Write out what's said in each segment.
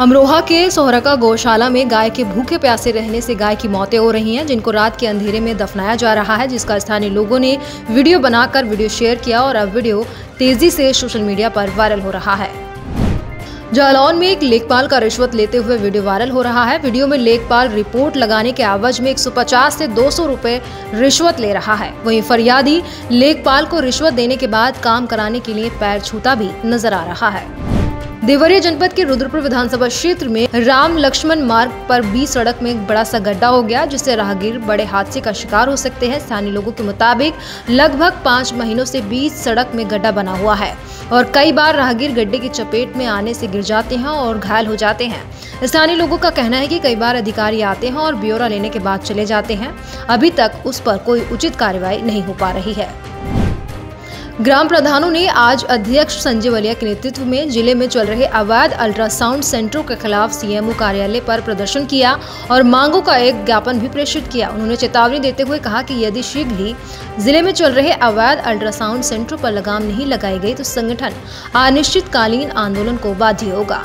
अमरोहा के सोहरका गौशाला में गाय के भूखे प्यासे रहने से गाय की मौतें हो रही हैं, जिनको रात के अंधेरे में दफनाया जा रहा है, जिसका स्थानीय लोगों ने वीडियो बनाकर वीडियो शेयर किया और अब वीडियो तेजी से सोशल मीडिया पर वायरल हो रहा है। जालौन में एक लेखपाल का रिश्वत लेते हुए वीडियो वायरल हो रहा है। वीडियो में लेखपाल रिपोर्ट लगाने के एवज में 150 से 200 रुपए रिश्वत ले रहा है। वहीं फरियादी लेखपाल को रिश्वत देने के बाद काम कराने के लिए पैर छूता भी नजर आ रहा है। देवरिया जनपद के रुद्रपुर विधानसभा क्षेत्र में राम लक्ष्मण मार्ग पर बीच सड़क में एक बड़ा सा गड्ढा हो गया, जिससे राहगीर बड़े हादसे का शिकार हो सकते हैं। स्थानीय लोगों के मुताबिक लगभग 5 महीनों से बीच सड़क में गड्ढा बना हुआ है और कई बार राहगीर गड्ढे की चपेट में आने से गिर जाते हैं और घायल हो जाते हैं। स्थानीय लोगों का कहना है कि कई बार अधिकारी आते हैं और ब्यौरा लेने के बाद चले जाते हैं। अभी तक उस पर कोई उचित कार्रवाई नहीं हो पा रही है। ग्राम प्रधानों ने आज अध्यक्ष संजय वलिया के नेतृत्व में जिले में चल रहे अवैध अल्ट्रासाउंड सेंटरों के खिलाफ सीएमओ कार्यालय पर प्रदर्शन किया और मांगों का एक ज्ञापन भी प्रेषित किया। उन्होंने चेतावनी देते हुए कहा कि यदि शीघ्र ही जिले में चल रहे अवैध अल्ट्रासाउंड सेंटरों पर लगाम नहीं लगाई गई तो संगठन अनिश्चितकालीन आंदोलन को बाध्य होगा।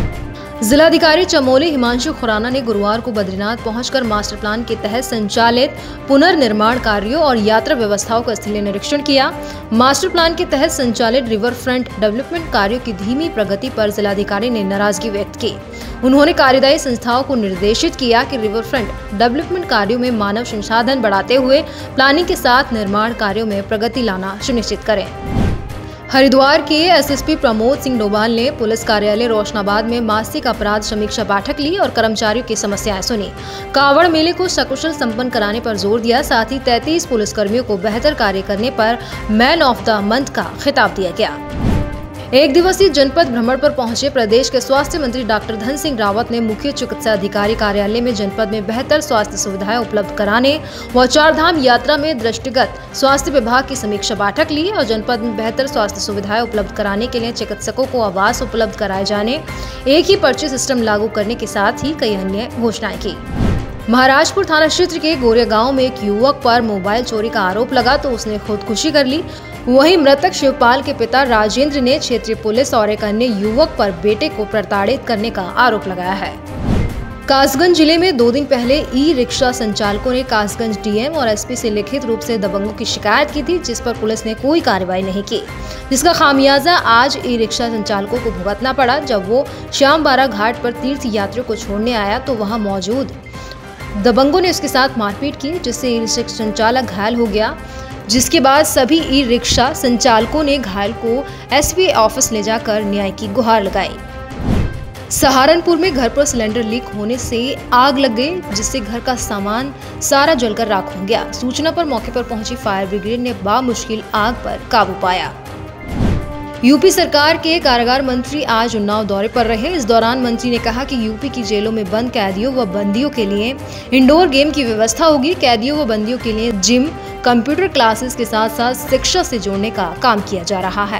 जिलाधिकारी चमोली हिमांशु खुराना ने गुरुवार को बद्रीनाथ पहुंचकर मास्टर प्लान के तहत संचालित पुनर्निर्माण कार्यों और यात्रा व्यवस्थाओं का स्थलीय निरीक्षण किया। मास्टर प्लान के तहत संचालित रिवर फ्रंट डेवलपमेंट कार्यों की धीमी प्रगति पर जिलाधिकारी ने नाराजगी व्यक्त की। उन्होंने कार्यदायी संस्थाओं को निर्देशित किया कि रिवर फ्रंट डेवलपमेंट कार्यों में मानव संसाधन बढ़ाते हुए प्लानिंग के साथ निर्माण कार्यों में प्रगति लाना सुनिश्चित करें। हरिद्वार के एसएसपी प्रमोद सिंह डोभाल ने पुलिस कार्यालय रोशनाबाद में मासिक अपराध समीक्षा बैठक ली और कर्मचारियों की समस्याएं सुनी। कावड़ मेले को सकुशल संपन्न कराने पर जोर दिया। साथ ही 33 पुलिसकर्मियों को बेहतर कार्य करने पर मैन ऑफ द मंथ का खिताब दिया गया। एक दिवसीय जनपद भ्रमण पर पहुंचे प्रदेश के स्वास्थ्य मंत्री डॉक्टर धन सिंह रावत ने मुख्य चिकित्सा अधिकारी कार्यालय में जनपद में बेहतर स्वास्थ्य सुविधाएं उपलब्ध कराने व 4 धाम यात्रा में दृष्टिगत स्वास्थ्य विभाग की समीक्षा बैठक ली और जनपद में बेहतर स्वास्थ्य सुविधाएं उपलब्ध कराने के लिए चिकित्सकों को आवास उपलब्ध कराए जाने, एक ही पर्ची सिस्टम लागू करने के साथ ही कई अन्य घोषणाएं की। महाराजपुर थाना क्षेत्र के गोरिया गांव में एक युवक पर मोबाइल चोरी का आरोप लगा तो उसने खुदकुशी कर ली। वहीं मृतक शिवपाल के पिता राजेंद्र ने क्षेत्रीय पुलिस और एक अन्य युवक पर बेटे को प्रताड़ित करने का आरोप लगाया है। कासगंज जिले में 2 दिन पहले ई रिक्शा संचालकों ने कासगंज डीएम और एसपी से लिखित रूप से दबंगों की शिकायत की थी, जिस पर पुलिस ने कोई कार्रवाई नहीं की, जिसका खामियाजा आज ई रिक्शा संचालकों को भुगतना पड़ा। जब वो श्यामबारा घाट पर तीर्थ यात्रियों को छोड़ने आया तो वहां मौजूद दबंगों ने उसके साथ मारपीट की, जिससे ई रिक्शा संचालक घायल हो गया। जिसके बाद सभी ई रिक्शा संचालकों ने घायल को एसपी ऑफिस ले जाकर न्याय की गुहार लगाई। सहारनपुर में घर पर सिलेंडर लीक होने से आग लग गई, जिससे घर का सामान सारा जलकर राख हो गया। सूचना पर मौके पर पहुंची फायर ब्रिगेड ने बामुश्किल आग पर काबू पाया। यूपी सरकार के कारागार मंत्री आज उन्नाव दौरे पर रहे। इस दौरान मंत्री ने कहा कि यूपी की जेलों में बंद कैदियों व बंदियों के लिए इंडोर गेम की व्यवस्था होगी। कैदियों व बंदियों के लिए जिम, कंप्यूटर क्लासेस के साथ साथ शिक्षा से जोड़ने का काम किया जा रहा है।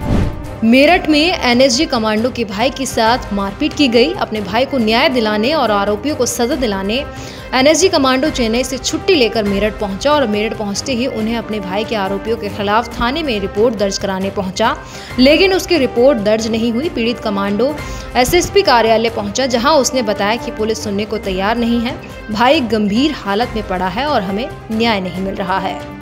मेरठ में एनएसजी कमांडो के भाई के साथ मारपीट की गई। अपने भाई को न्याय दिलाने और आरोपियों को सजा दिलाने एनएसजी कमांडो चेन्नई से छुट्टी लेकर मेरठ पहुंचा और मेरठ पहुंचते ही उन्हें अपने भाई के आरोपियों के खिलाफ थाने में रिपोर्ट दर्ज कराने पहुंचा, लेकिन उसकी रिपोर्ट दर्ज नहीं हुई। पीड़ित कमांडो एसएसपी कार्यालय पहुंचा, जहां उसने बताया कि पुलिस सुनने को तैयार नहीं है। भाई गंभीर हालत में पड़ा है और हमें न्याय नहीं मिल रहा है।